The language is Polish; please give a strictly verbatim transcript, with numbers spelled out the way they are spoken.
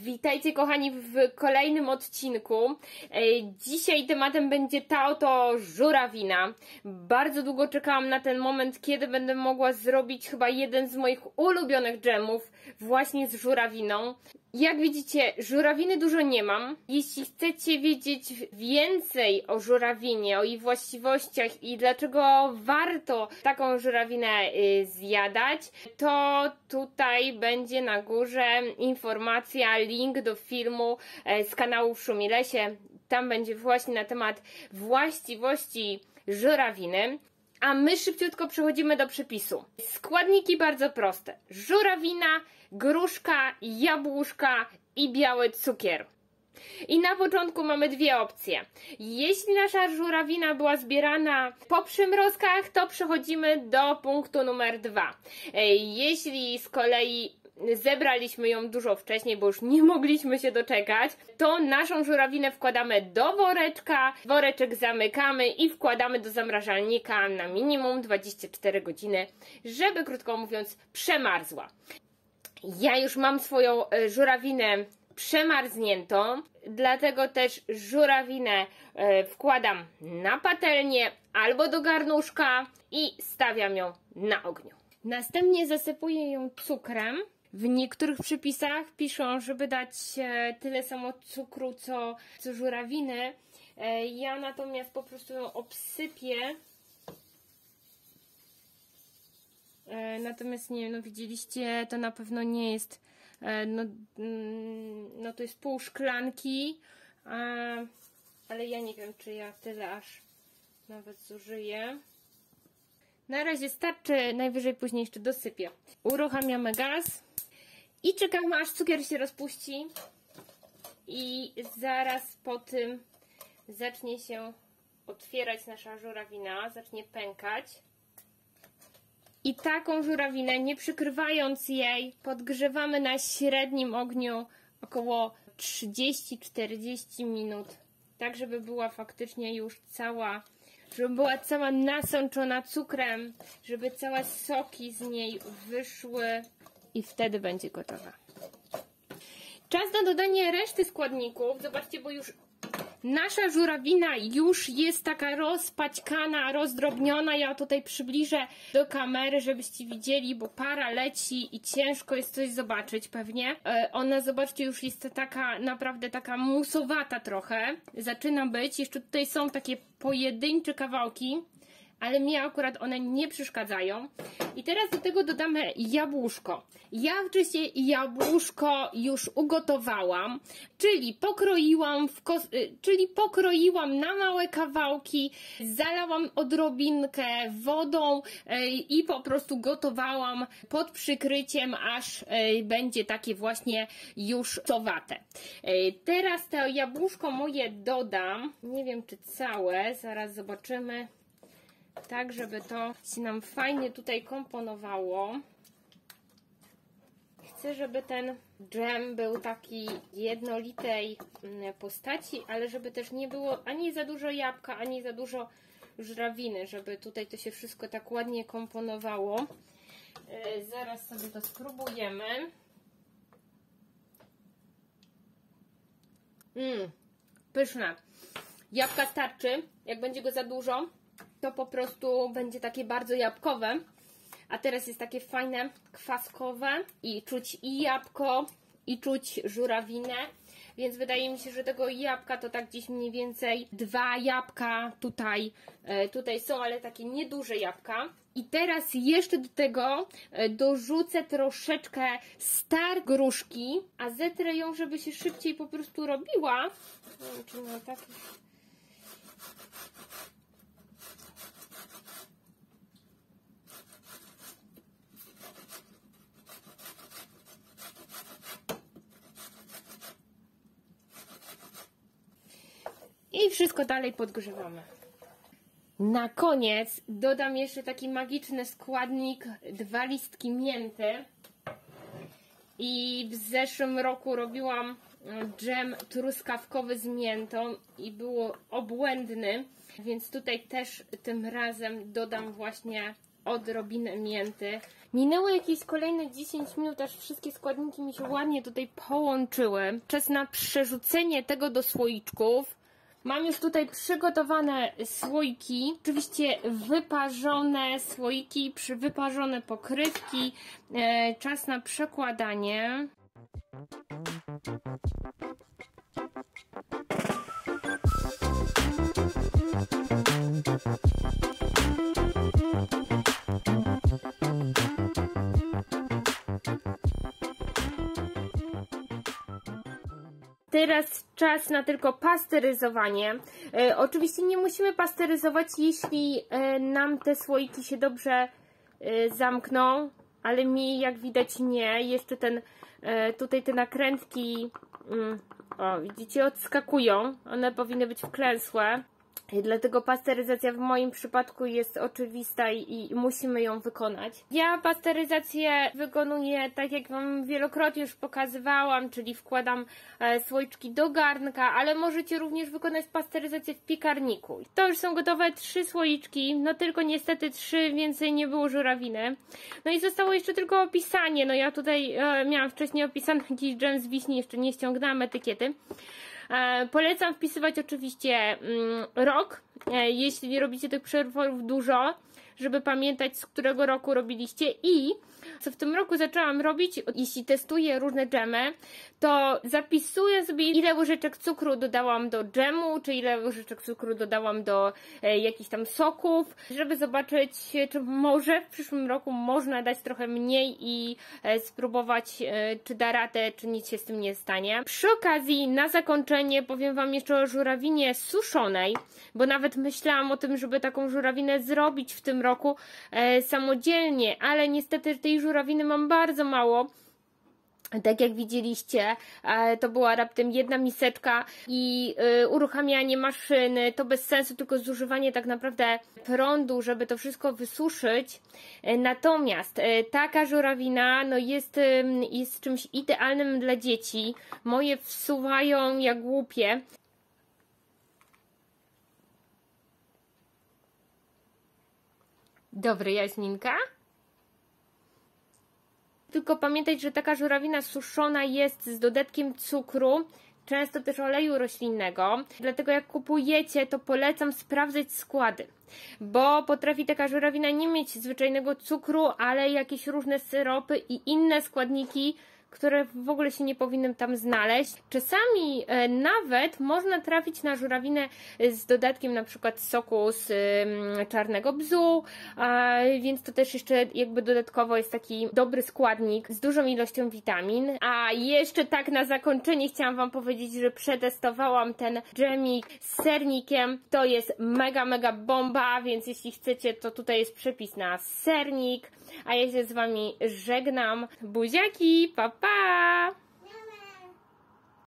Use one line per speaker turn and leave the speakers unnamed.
Witajcie kochani w kolejnym odcinku. Dzisiaj tematem będzie ta oto żurawina. Bardzo długo czekałam na ten moment, kiedy będę mogła zrobić chyba jeden z moich ulubionych dżemów właśnie z żurawiną. Jak widzicie, żurawiny dużo nie mam. Jeśli chcecie wiedzieć więcej o żurawinie, o jej właściwościach i dlaczego warto taką żurawinę y, zjadać, to tutaj będzie na górze informacja, link do filmu y, z kanału w Szumilesie. Tam będzie właśnie na temat właściwości żurawiny. A my szybciutko przechodzimy do przepisu. Składniki bardzo proste. Żurawina, gruszka, jabłuszka i biały cukier. I na początku mamy dwie opcje. Jeśli nasza żurawina była zbierana po przymrozkach, to przechodzimy do punktu numer dwa. Jeśli z kolei zebraliśmy ją dużo wcześniej, bo już nie mogliśmy się doczekać, to naszą żurawinę wkładamy do woreczka, woreczek zamykamy i wkładamy do zamrażalnika na minimum dwadzieścia cztery godziny, żeby, krótko mówiąc, przemarzła. Ja już mam swoją żurawinę przemarzniętą, dlatego też żurawinę wkładam na patelnię albo do garnuszka i stawiam ją na ogniu. Następnie zasypuję ją cukrem. W niektórych przepisach piszą, żeby dać tyle samo cukru, co, co żurawiny. Ja natomiast po prostu ją obsypię. Natomiast nie wiem, no widzieliście, to na pewno nie jest, no, no to jest pół szklanki, ale ja nie wiem, czy ja tyle aż nawet zużyję. Na razie starczy, najwyżej później jeszcze dosypię. Uruchamiamy gaz i czekamy, aż cukier się rozpuści i zaraz po tym zacznie się otwierać nasza żurawina, zacznie pękać. I taką żurawinę, nie przykrywając jej, podgrzewamy na średnim ogniu około trzydzieści do czterdziestu minut, tak żeby była faktycznie już cała, żeby była cała nasączona cukrem, żeby całe soki z niej wyszły i wtedy będzie gotowa. Czas na dodanie reszty składników. Zobaczcie, bo już nasza żurawina już jest taka rozpaćkana, rozdrobniona. Ja tutaj przybliżę do kamery, żebyście widzieli, bo para leci i ciężko jest coś zobaczyć pewnie. Ona, zobaczcie, już jest taka naprawdę taka musowata trochę. Zaczyna być. Jeszcze tutaj są takie pojedyncze kawałki, ale mnie akurat one nie przeszkadzają. I teraz do tego dodamy jabłuszko. Ja wcześniej jabłuszko już ugotowałam, czyli pokroiłam, w kos czyli pokroiłam na małe kawałki, zalałam odrobinkę wodą yy, i po prostu gotowałam pod przykryciem, aż yy, będzie takie właśnie już sowate. Yy, teraz to jabłuszko moje dodam, nie wiem czy całe, zaraz zobaczymy. Tak, żeby to się nam fajnie tutaj komponowało. Chcę, żeby ten dżem był taki jednolitej postaci, ale żeby też nie było ani za dużo jabłka, ani za dużo żurawiny, żeby tutaj to się wszystko tak ładnie komponowało. Yy, zaraz sobie to spróbujemy. Mmm, pyszne. Jabłka starczy, jak będzie go za dużo, to po prostu będzie takie bardzo jabłkowe, a teraz jest takie fajne, kwaskowe i czuć i jabłko, i czuć żurawinę, więc wydaje mi się, że tego jabłka to tak gdzieś mniej więcej dwa jabłka tutaj, tutaj są, ale takie nieduże jabłka. I teraz jeszcze do tego dorzucę troszeczkę star gruszki, a zetrę ją, żeby się szybciej po prostu robiła. Nie wiem, czy mam taki... I wszystko dalej podgrzewamy. Na koniec dodam jeszcze taki magiczny składnik, dwa listki mięty. I w zeszłym roku robiłam dżem truskawkowy z miętą i było obłędny, więc tutaj też tym razem dodam właśnie odrobinę mięty Minęło jakieś kolejne dziesięć minut, aż wszystkie składniki mi się ładnie tutaj połączyły. Czas na przerzucenie tego do słoiczków. Mam już tutaj przygotowane słoiki, oczywiście wyparzone słoiki, wyparzone pokrywki. E, czas na przekładanie. Teraz czas na tylko pasteryzowanie. E, oczywiście nie musimy pasteryzować, jeśli e, nam te słoiki się dobrze e, zamkną, ale mi jak widać nie. Jeszcze ten, e, tutaj te nakrętki, mm, o widzicie, odskakują. One powinny być wklęsłe. Dlatego pasteryzacja w moim przypadku jest oczywista i, i musimy ją wykonać. Ja pasteryzację wykonuję tak, jak Wam wielokrotnie już pokazywałam, czyli wkładam e, słoiczki do garnka, ale możecie również wykonać pasteryzację w piekarniku. To już są gotowe trzy słoiczki, no tylko niestety trzy, więcej nie było żurawiny. No i zostało jeszcze tylko opisanie. No ja tutaj e, miałam wcześniej opisany jakiś dżem z wiśni, jeszcze nie ściągnęłam etykiety. E, polecam wpisywać oczywiście mm, rok, e, jeśli nie robicie tych przetworów dużo, żeby pamiętać, z którego roku robiliście. I co w tym roku zaczęłam robić, jeśli testuję różne dżemy, to zapisuję sobie, ile łyżeczek cukru dodałam do dżemu, czy ile łyżeczek cukru dodałam do e, jakichś tam soków, żeby zobaczyć, czy może w przyszłym roku można dać trochę mniej i e, spróbować, e, czy da radę, czy nic się z tym nie stanie. Przy okazji, na zakończenie powiem Wam jeszcze o żurawinie suszonej, bo nawet myślałam o tym, żeby taką żurawinę zrobić w tym roku e, samodzielnie, ale niestety tej żurawiny mam bardzo mało. Tak jak widzieliście, to była raptem jedna miseczka i uruchamianie maszyny to bez sensu, tylko zużywanie tak naprawdę prądu, żeby to wszystko wysuszyć. Natomiast taka żurawina no jest, jest czymś idealnym dla dzieci. Moje wsuwają jak głupie. Dobry, Jaśminka? Tylko pamiętać, że taka żurawina suszona jest z dodatkiem cukru, często też oleju roślinnego. Dlatego jak kupujecie, to polecam sprawdzać składy. Bo potrafi taka żurawina nie mieć zwyczajnego cukru, ale jakieś różne syropy i inne składniki, które w ogóle się nie powinny tam znaleźć. Czasami e, nawet można trafić na żurawinę z dodatkiem na przykład soku z e, czarnego bzu, a, więc to też jeszcze jakby dodatkowo jest taki dobry składnik z dużą ilością witamin. A jeszcze tak na zakończenie chciałam Wam powiedzieć, że przetestowałam ten dżemik z sernikiem. To jest mega, mega bomba, więc jeśli chcecie, to tutaj jest przepis na sernik. A ja się z Wami żegnam. Buziaki, pa pa!